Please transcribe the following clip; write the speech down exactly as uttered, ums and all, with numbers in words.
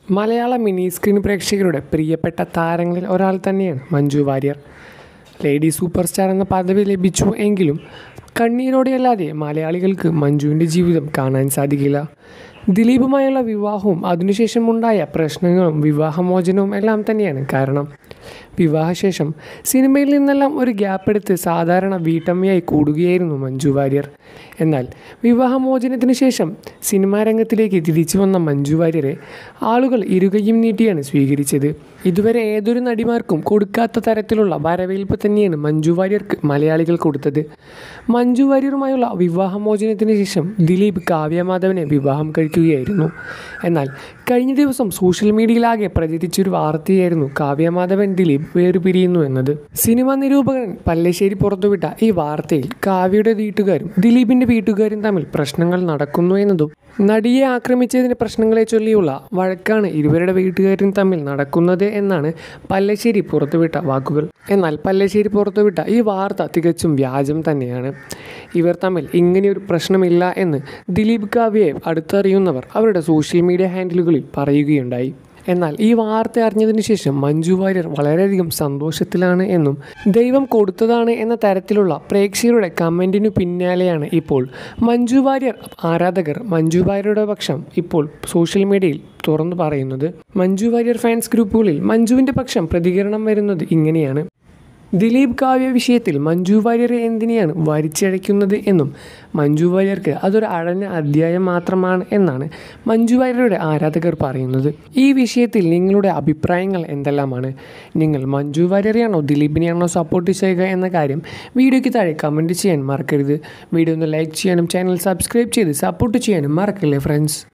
മലയാള mini screen പ്രേക്ഷകരുടെ പ്രിയപ്പെട്ട താരങ്ങളിൽ ഒരാൾ തന്നെയാണ് Manju Warrier. Lady superstar എന്ന പദവി ലഭിച്ചു എങ്കിലും കണ്ണീരോടെയല്ലാതെ മലയാളികൾക്ക് മഞ്ജുവിൻ്റെ ജീവിതം കാണാൻ സാധിക്കില്ല. ദിലീപുമായുള്ള വിവാഹവും അതിനുശേഷമുണ്ടായ പ്രശ്നങ്ങളും വിവാഹമോചനവും എല്ലാം തന്നെയാണ് കാരണം. വിവാഹശേഷം സിനിമയിൽ നിന്നെല്ലാം ഒരു ഗ്യാപ്പ് എടുത്ത് സാധാരണ വീട്ടമ്മയായി കൂടുകയായിരുന്നു മഞ്ജു വാര്യർ. എന്നാൽ വിവാഹമോചനത്തിന് ശേഷം സിനിമാ രംഗത്തിലേക്ക് തിരിച്ചു വന്ന മഞ്ജു വാര്യരെ ആളുകൾ ഇരുകൈയും നീട്ടിയാണ് സ്വീകരിച്ചത്. ഇതുവരെ ഏതൊരു നടിമാർക്കും കൊടുക്കാത്ത തരത്തിലുള്ള വരവേൽപ്പ് തന്നെയാണ് മഞ്ജു വാര്യർക്ക് മലയാളികൾ കൊടുത്തത്. മഞ്ജു വാര്യരുമായുള്ള വിവാഹമോചനത്തിന് ശേഷം ദിലീപ് കാവ്യ മാധവനെ വിവാഹം കഴിക്കുകയായിരുന്നു. എന്നാൽ കഴിഞ്ഞ ദിവസം സോഷ്യൽ മീഡിയയിലാകെ പ്രചരിച്ചൊരു വാർത്തയായിരുന്നു കാവ്യ മാധവൻ ദിലീപ് വേർപിരിയുന്നു എന്നത്. സിനിമാ നിരൂപകൻ പല്ലശ്ശേരി പുറത്തുവിട്ട ഈ വാർത്തയിൽ കാവ്യയുടെ വീട്ടുകാരും ദിലീപിൻ്റെ വീട്ടുകാരും തമ്മിൽ പ്രശ്നങ്ങൾ നടക്കുന്നു എന്നതും നടിയെ ആക്രമിച്ചതിൻ്റെ പ്രശ്നങ്ങളെ ചൊല്ലിയുള്ള വഴക്കാണ് ഇരുവരുടെ വീട്ടുകാരും തമ്മിൽ നടക്കുന്നത് എന്നാണ് പല്ലശ്ശേരി പുറത്തുവിട്ട വാക്കുകൾ. എന്നാൽ പല്ലശ്ശേരി പുറത്തുവിട്ട ഈ വാർത്ത തികച്ചും വ്യാജം തന്നെയാണ്. ഇവർ തമ്മിൽ ഇങ്ങനെയൊരു പ്രശ്നമില്ല എന്ന് ദിലീപ് കാവ്യയെ അടുത്തറിയുന്നവർ അവരുടെ സോഷ്യൽ മീഡിയ ഹാൻഡിലുകളിൽ പറയുകയുണ്ടായി. എന്നാൽ ഈ വാർത്ത അറിഞ്ഞതിന് ശേഷം മഞ്ജു വാര്യർ വളരെയധികം സന്തോഷത്തിലാണ് എന്നും ദൈവം കൊടുത്തതാണ് എന്ന തരത്തിലുള്ള പ്രേക്ഷകരുടെ കമൻറ്റിനു പിന്നാലെയാണ് ഇപ്പോൾ മഞ്ജു വാര്യർ ആരാധകർ മഞ്ജു വാര്യരുടെ പക്ഷം ഇപ്പോൾ സോഷ്യൽ മീഡിയയിൽ തുറന്നു പറയുന്നത്. മഞ്ജു വാര്യർ ഫാൻസ് ഗ്രൂപ്പുകളിൽ മഞ്ജുവിൻ്റെ പക്ഷം പ്രതികരണം വരുന്നത് ഇങ്ങനെയാണ്: ദിലീപ് കാവ്യ വിഷയത്തിൽ മഞ്ജു വാര്യരെ എന്തിനെയാണ് വലിച്ചഴയ്ക്കുന്നത് എന്നും മഞ്ജു വാര്യർക്ക് അതൊരു അടഞ്ഞ അധ്യായം മാത്രമാണ് എന്നാണ് മഞ്ജു വാര്യരുടെ ആരാധകർ പറയുന്നത്. ഈ വിഷയത്തിൽ നിങ്ങളുടെ അഭിപ്രായങ്ങൾ എന്തെല്ലാമാണ്? നിങ്ങൾ മഞ്ജു വാര്യരെയാണോ ദിലീപിനെയാണോ സപ്പോർട്ട് ചെയ്യുക എന്ന കാര്യം വീഡിയോയ്ക്ക് താഴെ കമൻറ്റ് ചെയ്യാൻ മറക്കരുത്. വീഡിയോ ഒന്ന് ലൈക്ക് ചെയ്യാനും ചാനൽ സബ്സ്ക്രൈബ് ചെയ്ത് സപ്പോർട്ട് ചെയ്യാനും മറക്കല്ലേ ഫ്രണ്ട്സ്.